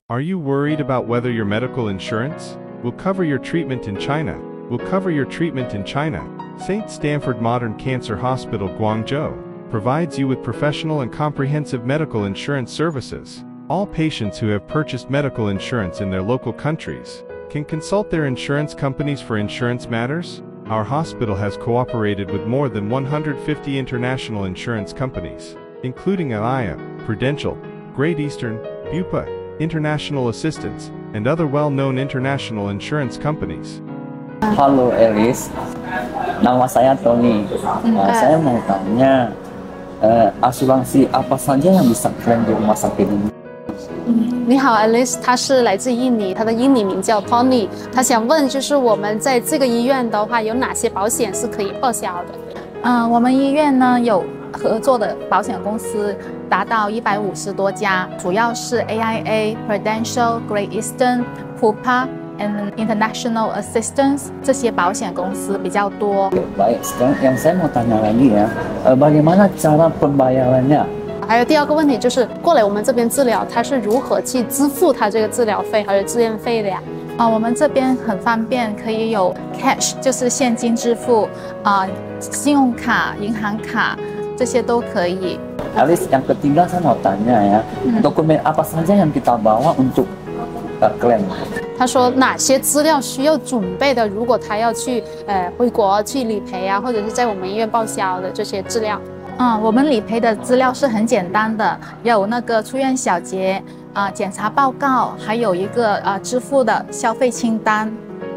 Are you worried about whether your medical insurance will cover your treatment in China? St. Stanford Modern Cancer Hospital Guangzhou provides you with professional and comprehensive medical insurance services. All patients who have purchased medical insurance in their local countries can consult their insurance companies for insurance matters. Our hospital has cooperated with more than 150 international insurance companies, including Allianz, Prudential, Great Eastern, Bupa, International Assistance, and other well-known international insurance companies. Halo Elis, nama saya Tony. Saya mau tanya, asuransi apa saja yang bisa klaim di rumah sakit ini? 你好 ，Alice， 他是来自印尼，他的印尼名叫 Tony， 他想问就是我们在这个医院的话，有哪些保险是可以报销的？ 我们医院呢有合作的保险公司达到150多家，主要是 AIA、Prudential、Great Eastern、Bupa and International Assistance 这些保险公司比较多。 Baik, sekarang yang saya mau tanya lagi ya, bagaimana cara pembayarannya？ 还有第二个问题就是过来我们这边治疗，他是如何去支付他这个治疗费还有住院费的呀？ 我们这边很方便，可以有 cash， 就是现金支付，信用卡、银行卡这些都可以。 Alice, yang ketiga saya mau tanya ya, dokumen apa saja yang kita bawa untuk klaim？ 他说哪些资料需要准备的？如果他要去回国去理赔啊，或者是在我们医院报销的这些资料。 我们理赔的资料是很简单的，有那个出院小结、检查报告，还有一个支付的消费清单。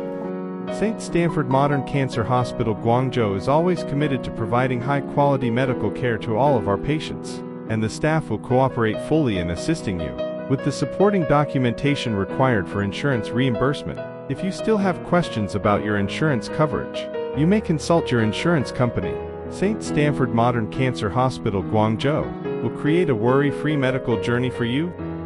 St. Stanford Modern Cancer Hospital Guangzhou is always committed to providing high-quality medical care to all of our patients, and the staff will cooperate fully in assisting you with the supporting documentation required for insurance reimbursement. If you still have questions about your insurance coverage, you may consult your insurance company. St. Stanford Modern Cancer Hospital Guangzhou will create a worry-free medical journey for you.